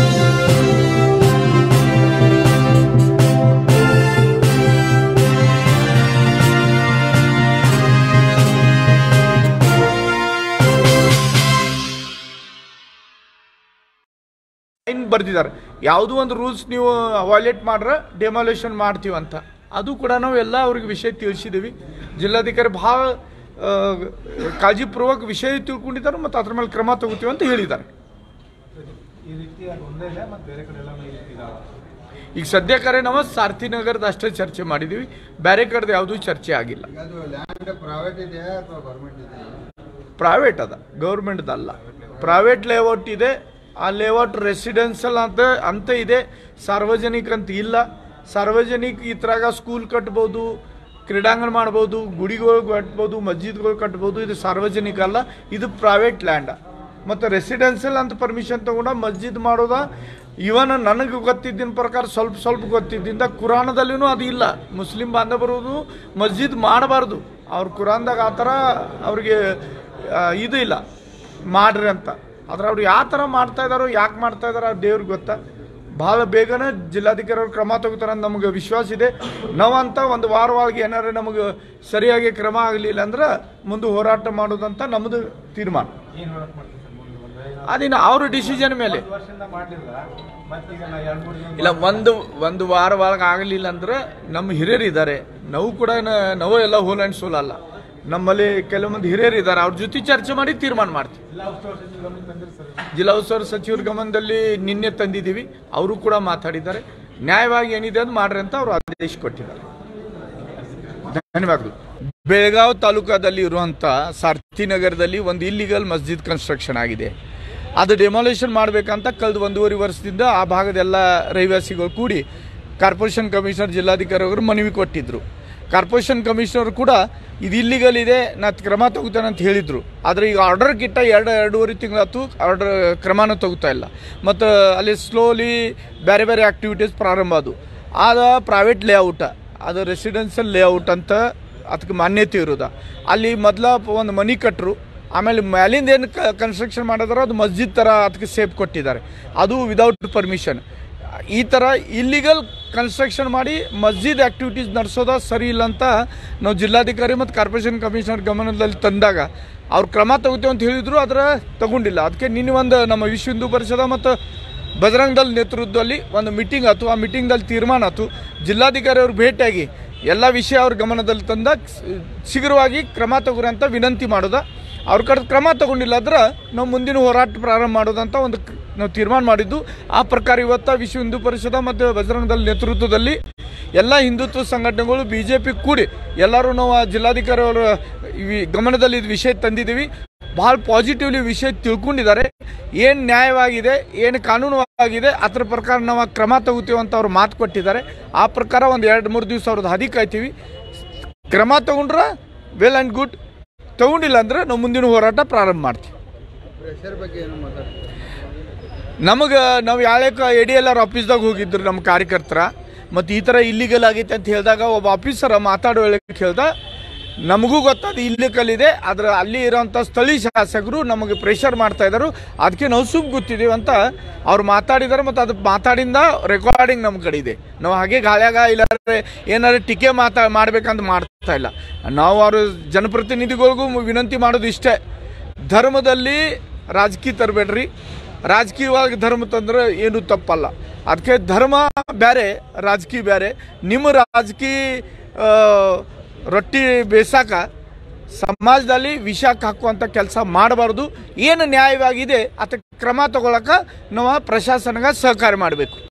ಬರ್ದಿದ್ದಾರೆ ಯಾವುದೋ ಒಂದು ರೂಲ್ಸ್ ನೀವು ವೈಲೇಟ್ ಮಾಡ್ರೆ ಡೆಮಾಲೇಷನ್ ಮಾಡ್ತೀವಿ ಅಂತ. ಅದು ಕೂಡ ನಾವು ಎಲ್ಲ ಅವ್ರಿಗೆ ವಿಷಯ ತಿಳಿಸಿದ್ದೀವಿ. ಜಿಲ್ಲಾಧಿಕಾರಿ ಭಾಳ ಕಾಳಜಿಪೂರ್ವಕ ವಿಷಯ ತಿಳ್ಕೊಂಡಿದ್ದಾರೆ ಮತ್ತು ಅದ್ರ ಮೇಲೆ ಕ್ರಮ ತಗೋತೀವಿ ಅಂತ ಹೇಳಿದ್ದಾರೆ. ಈಗ ಸದ್ಯಕ್ಕೆ ನಾವು ಸಾರ್ಥಿನಗರದ ಅಷ್ಟೇ ಚರ್ಚೆ ಮಾಡಿದ್ದೀವಿ, ಬೇರೆ ಕಡೆದು ಯಾವುದೂ ಚರ್ಚೆ ಆಗಿಲ್ಲ. ಪ್ರೈವೇಟ್ ಅದ, ಗೌರ್ಮೆಂಟ್ದಲ್ಲ. ಪ್ರೈವೇಟ್ ಲೇಔಟ್ ಇದೆ, ಆ ಲೇಔಟ್ ರೆಸಿಡೆನ್ಷಿಯಲ್ ಅಂತ ಇದೆ, ಸಾರ್ವಜನಿಕ ಅಂತ ಇಲ್ಲ. ಸಾರ್ವಜನಿಕ ಈ ಥರಾಗ ಸ್ಕೂಲ್ ಕಟ್ಬೋದು, ಕ್ರೀಡಾಂಗಣ ಮಾಡ್ಬೋದು, ಗುಡಿಗಳು ಕಟ್ಬೋದು, ಮಸ್ಜಿದ್ಗಳು ಕಟ್ಬೋದು. ಇದು ಸಾರ್ವಜನಿಕ ಅಲ್ಲ, ಇದು ಪ್ರೈವೇಟ್ ಲ್ಯಾಂಡ್. ಮತ್ತು ರೆಸಿಡೆನ್ಷಿಯಲ್ ಅಂತ ಪರ್ಮಿಷನ್ ತಗೊಂಡ ಮಸ್ಜಿದ್ ಮಾಡೋದ. ಇವನ್ ನನಗೆ ಗೊತ್ತಿದ್ದಿನ ಪ್ರಕಾರ ಸ್ವಲ್ಪ ಗೊತ್ತಿದ್ದಿಂದ ಕುರಾನದಲ್ಲಿನೂ ಅದು ಇಲ್ಲ. ಮುಸ್ಲಿಂ ಬಾಂಧವರು ಮಸ್ಜಿದ್ ಮಾಡಬಾರ್ದು, ಅವ್ರ ಕುರಾನ್ದಾಗ ಆ ಥರ ಅವ್ರಿಗೆ ಇದು ಇಲ್ಲ ಮಾಡ್ರಿ ಅಂತ. ಆದ್ರೆ ಅವ್ರು ಯಾವ ಥರ ಮಾಡ್ತಾ ಇದ್ದಾರೋ, ಯಾಕೆ ಮಾಡ್ತಾ ಇದಾರೋ ದೇವ್ರಿಗೆ ಗೊತ್ತಾ. ಭಾಳ ಬೇಗನೆ ಜಿಲ್ಲಾಧಿಕಾರಿ ಅವ್ರು ಕ್ರಮ ತಗೋತಾರೆ ಅಂತ ನಮಗೆ ವಿಶ್ವಾಸ ಇದೆ. ನಾವಂತ ಒಂದು ವಾರ ಒಳಗೆ ಏನಾರು ನಮಗೆ ಸರಿಯಾಗಿ ಕ್ರಮ ಆಗಲಿಲ್ಲ ಅಂದ್ರೆ ಮುಂದೆ ಹೋರಾಟ ಮಾಡೋದಂತ ನಮ್ಮದು ತೀರ್ಮಾನ. ಅದಿನ ಅವ್ರ ಡಿಸಿಷನ್ ಮೇಲೆ ಇಲ್ಲ. ಒಂದು ವಾರ ಒಳಗೆ ಆಗಲಿಲ್ಲ ಅಂದ್ರೆ ನಮ್ಮ ಹಿರಿಯರು ಇದ್ದಾರೆ, ನಾವು ಕೂಡ ನಾವು ಎಲ್ಲ ಹೋಲ್ ಆ್ಯಂಡ್ ಸೋಲ್ ಅಲ್ಲ. ನಮ್ಮಲ್ಲಿ ಕೆಲವೊಂದು ಹಿರಿಯರು ಇದ್ದಾರೆ, ಅವ್ರ ಜೊತೆ ಚರ್ಚೆ ಮಾಡಿ ತೀರ್ಮಾನ ಮಾಡ್ತೀವಿ. ಜಿಲ್ಲಾ ಉಸ್ತುವಾರಿ ಸಚಿವರ ಗಮನದಲ್ಲಿ ನಿನ್ನೆ ತಂದಿದ್ದೀವಿ, ಅವರು ಕೂಡ ಮಾತಾಡಿದ್ದಾರೆ. ನ್ಯಾಯವಾಗಿ ಏನಿದೆ ಅಂತ ಮಾಡ್ರಿ ಅಂತ ಅವರು ಆದೇಶ ಕೊಟ್ಟಿದ್ದಾರೆ. ಧನ್ಯವಾದಗಳು. ಬೆಳಗಾವಿ ತಾಲೂಕಾದಲ್ಲಿ ಇರುವಂಥ ಸಾರ್ಥಿನಗರದಲ್ಲಿ ಒಂದು ಇಲ್ಲಿಗಲ್ ಮಸ್ಜಿದ್ ಕನ್ಸ್ಟ್ರಕ್ಷನ್ ಆಗಿದೆ. ಅದು ಡೆಮಾಲೇಷನ್ ಮಾಡಬೇಕಂತ ಕಳೆದ 1.5 ವರ್ಷದಿಂದ ಆ ಭಾಗದ ಎಲ್ಲ ರಹಿವಾಸಿಗಳು ಕೂಡಿ ಕಾರ್ಪೊರೇಷನ್ ಕಮಿಷನರ್ ಜಿಲ್ಲಾಧಿಕಾರಿ ಅವರು ಮನವಿ ಕೊಟ್ಟಿದ್ದರು. ಕಾರ್ಪೊರೇಷನ್ ಕಮಿಷನರ್ ಕೂಡ ಇದು ಇಲ್ಲಿಗಲ್ ಇದೆ, ನಾನು ಕ್ರಮ ತಗೋತಾನೆ ಅಂತ ಹೇಳಿದರು. ಆದರೆ ಈಗ ಆರ್ಡರ್ ಕಿಟ್ಟ 2.5 ತಿಂಗಳಾಯ್ತು, ಆರ್ಡರ್ ಕ್ರಮನೂ ತಗೋತಾ ಇಲ್ಲ. ಮತ್ತು ಅಲ್ಲಿ ಸ್ಲೋಲಿ ಬೇರೆ ಬೇರೆ ಆ್ಯಕ್ಟಿವಿಟೀಸ್ ಪ್ರಾರಂಭ ಆದ ಪ್ರೈವೇಟ್ ಲೇಔಟ, ಅದು ರೆಸಿಡೆನ್ಷಿಯಲ್ ಲೇಔಟ್ ಅಂತ ಅದಕ್ಕೆ ಮಾನ್ಯತೆ ಇರೋದ. ಅಲ್ಲಿ ಮೊದಲ ಒಂದು ಮನೆ ಕಟ್ಟರು, ಆಮೇಲೆ ಮ್ಯಾಲಿಂದ ಏನು ಕನ್ಸ್ಟ್ರಕ್ಷನ್ ಮಾಡಿದಾರೋ ಅದು ಮಸ್ಜಿದ್ ಥರ ಅದಕ್ಕೆ ಸೇಫ್ ಕೊಟ್ಟಿದ್ದಾರೆ, ಅದು ವಿದೌಟ್ ಪರ್ಮಿಷನ್. ಈ ಥರ ಇಲ್ಲಿಗಲ್ ಕನ್ಸ್ಟ್ರಕ್ಷನ್ ಮಾಡಿ ಮಸ್ಜಿದ್ ಆ್ಯಕ್ಟಿವಿಟೀಸ್ ನಡೆಸೋದ ಸರಿ ಇಲ್ಲ ಅಂತ ನಾವು ಜಿಲ್ಲಾಧಿಕಾರಿ ಮತ್ತು ಕಾರ್ಪೊರೇಷನ್ ಕಮಿಷನರ್ ಗಮನದಲ್ಲಿ ತಂದಾಗ ಅವ್ರು ಕ್ರಮ ತಗೋತೀವಿ ಅಂತ ಹೇಳಿದರು, ಆದರೆ ತಗೊಂಡಿಲ್ಲ. ಅದಕ್ಕೆ ನಿನ್ನೆ ಒಂದು ನಮ್ಮ ವಿಶ್ವ ಹಿಂದೂ ಪರಿಷದ ಮತ್ತು ಬಜರಂಗ ದಳ ನೇತೃತ್ವದಲ್ಲಿ ಒಂದು ಮೀಟಿಂಗ್ ಆಯ್ತು. ಆ ಮೀಟಿಂಗ್ದಲ್ಲಿ ತೀರ್ಮಾನ ಆಯ್ತು, ಜಿಲ್ಲಾಧಿಕಾರಿ ಅವ್ರು ಭೇಟಿಯಾಗಿ ಎಲ್ಲ ವಿಷಯ ಅವ್ರ ಗಮನದಲ್ಲಿ ತಂದಾಗ ಶೀಘ್ರವಾಗಿ ಕ್ರಮ ತಗೋರಿ ಅಂತ ವಿನಂತಿ ಮಾಡೋದ. ಅವ್ರ ಕಡೆ ಕ್ರಮ ತಗೊಂಡಿಲ್ಲ ಅಂದ್ರೆ ನಾವು ಮುಂದಿನ ಹೋರಾಟ ಪ್ರಾರಂಭ ಮಾಡೋದಂತ ಒಂದು ನಾವು ತೀರ್ಮಾನ ಮಾಡಿದ್ದು. ಆ ಪ್ರಕಾರ ಇವತ್ತು ವಿಶ್ವ ಹಿಂದೂ ಪರಿಷದ ಮತ್ತು ಬಜರಂಗ ದಳ ನೇತೃತ್ವದಲ್ಲಿ ಎಲ್ಲ ಹಿಂದುತ್ವ ಸಂಘಟನೆಗಳು BJP ಕೂಡಿ ಎಲ್ಲರೂ ನಾವು ಜಿಲ್ಲಾಧಿಕಾರಿ ಅವರ ಗಮನದಲ್ಲಿ ಇದು ವಿಷಯ ತಂದಿದ್ದೀವಿ. ಭಾಳ ಪಾಸಿಟಿವ್ಲಿ ವಿಷಯ ತಿಳ್ಕೊಂಡಿದ್ದಾರೆ. ಏನು ನ್ಯಾಯವಾಗಿದೆ, ಏನು ಕಾನೂನುವಾಗಿದೆ ಅದರ ಪ್ರಕಾರ ನಾವು ಕ್ರಮ ತಗೋತೀವಿ ಅಂತ ಅವ್ರು ಮಾತು ಕೊಟ್ಟಿದ್ದಾರೆ. ಆ ಪ್ರಕಾರ ಒಂದು 2-3 ದಿವಸ ಅವ್ರದ್ದು ಹಾದಿ ಕಾಯ್ತೀವಿ. ಕ್ರಮ ತಗೊಂಡ್ರೆ ವೆಲ್ ಆ್ಯಂಡ್ ಗುಡ್, ತಗೊಂಡಿಲ್ಲ ಅಂದ್ರೆ ನಾವು ಮುಂದಿನ ಹೋರಾಟ ಪ್ರಾರಂಭ ಮಾಡ್ತೀವಿ. ನಮಗೆ ನಾವು ಯಾಳ್ಯಾಕ ADLR ಆಫೀಸ್ದಾಗ ಹೋಗಿದ್ರು ನಮ್ಮ ಕಾರ್ಯಕರ್ತರ, ಮತ್ತು ಈ ಥರ ಇಲ್ಲಿಗಲ್ ಆಗೈತೆ ಅಂತ ಹೇಳಿದಾಗ ಒಬ್ಬ ಆಫೀಸರ್ ಮಾತಾಡೋ ಹೇಳಕ್ಕೆ ಹೇಳ್ದ, ನಮಗೂ ಗೊತ್ತಾದ ಇಲ್ಲಿಗಲ್ ಇದೆ, ಆದರೆ ಅಲ್ಲಿ ಇರೋಂಥ ಸ್ಥಳೀಯ ಶಾಸಕರು ನಮಗೆ ಪ್ರೆಷರ್ ಮಾಡ್ತಾ ಇದ್ದಾರೆ, ಅದಕ್ಕೆ ನಾವು ಗೊತ್ತಿದ್ದೀವಿ ಅಂತ ಅವ್ರು ಮಾತಾಡಿದ್ದಾರೆ. ಮತ್ತು ಅದು ಮಾತಾಡಿಂದ ರೆಕಾರ್ಡಿಂಗ್ ನಮ್ಮ ಕಡೆ ಇದೆ. ನಾವು ಹಾಗೆ ಗಾಳ್ಯಾಗ ಇಲ್ಲಾಂದರೆ ಏನಾದ್ರು ಟೀಕೆ ಮಾಡಬೇಕಂತ ಮಾಡ್ತಾ ಇಲ್ಲ. ನಾವು ಅವರು ಜನಪ್ರತಿನಿಧಿಗಳಿಗೂ ವಿನಂತಿ ಮಾಡೋದು ಇಷ್ಟೇ, ಧರ್ಮದಲ್ಲಿ ರಾಜಕೀಯ ತರಬೇಡ್ರಿ. ರಾಜಕೀಯವಾಗಿ ಧರ್ಮ ತಂದ್ರೆ ಏನು ತಪ್ಪಲ್ಲ. ಅದಕ್ಕೆ ಧರ್ಮ ಬೇರೆ, ರಾಜಕೀಯ ಬೇರೆ. ನಿಮ್ಮ ರಾಜಕೀಯ ರೊಟ್ಟಿ ಬೇಸಾಕ ಸಮಾಜದಲ್ಲಿ ವಿಷಕ್ಕೆ ಹಾಕುವಂಥ ಕೆಲಸ ಮಾಡಬಾರ್ದು. ಏನು ನ್ಯಾಯವಾಗಿದೆ ಅದಕ್ಕೆ ಕ್ರಮ ತಗೊಳಕ್ಕೆ ನಾವು ಪ್ರಶಾಸನಗೆ ಸಹಕಾರ ಮಾಡಬೇಕು.